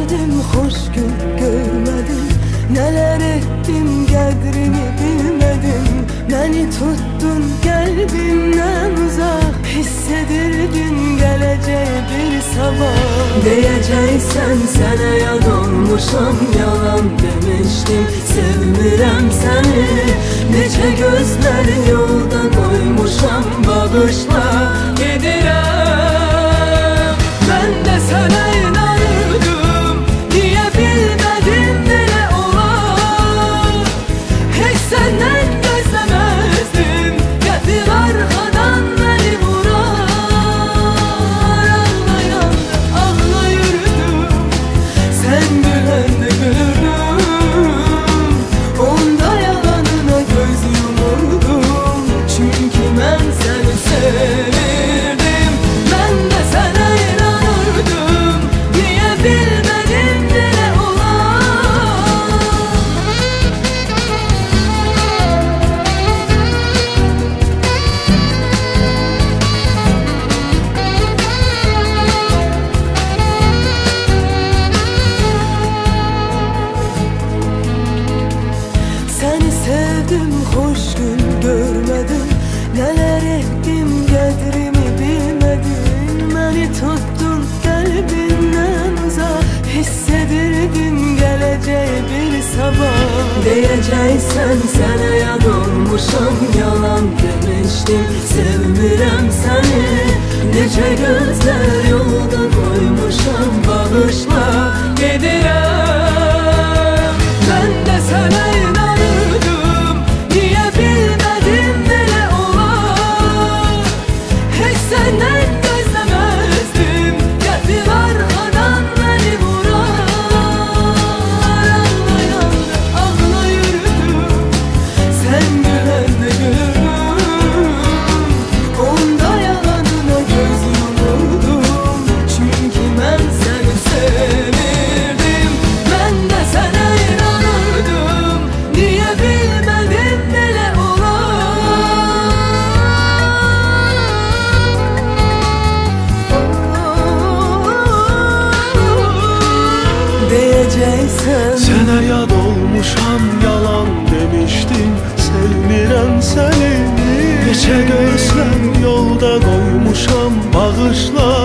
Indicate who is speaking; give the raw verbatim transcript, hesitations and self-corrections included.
Speaker 1: sevdim, hoş gün görmedim. Neler ettim, qədrini bilmedim. Beni tuttun kalbimden uzak, hissedirdin geleceği bir sabah. Diyeceksen sana yad olmuşam, yalan demiştim. Sevmirəm seni, neçə gözler yolda koymuşam. Bağışla gedirəm, ben de sana inanırdım. Niye bilmedim nere olar? Hiç senden gözlemezdim, getir arkadan beni vurar. Ağlayan ağla yürüdüm, sen gülen de gülürdüm. Onda yalanına göz yumurdum, çünkü ben seni sevirdim. Ben de sana inanırdım, niye bilmedim nere olar? Seni sevdim, hoş gün görmedim. Neler ettim, qədrimi bilmedim. Beni tuttun kalbimden uzak, hissedirdin geleceği bir sabah. Diyeceksen sana yad olmuşam, yalan demiştim. Sevmirəm seni, neçə gözler yolda koymuşam. Bağışla gedirəm, ben de sana inanırdım. Niye bilmedim nere olar? Hiç senden gözlemezdim, getir arkadan beni vurar. Ağlayan ağla yürüdüm, sen gülen de gülürdüm. Onda yalanına göz yumurdum, çünkü ben seni sevirdim. Ben de sana inanırdım, niye bilmedim neler olar? Diyeceksen
Speaker 2: Sana yad olmuşam, yalan demiştim. Sevmirəm seni, neçə gözlem yolda koymuşam. Bağışla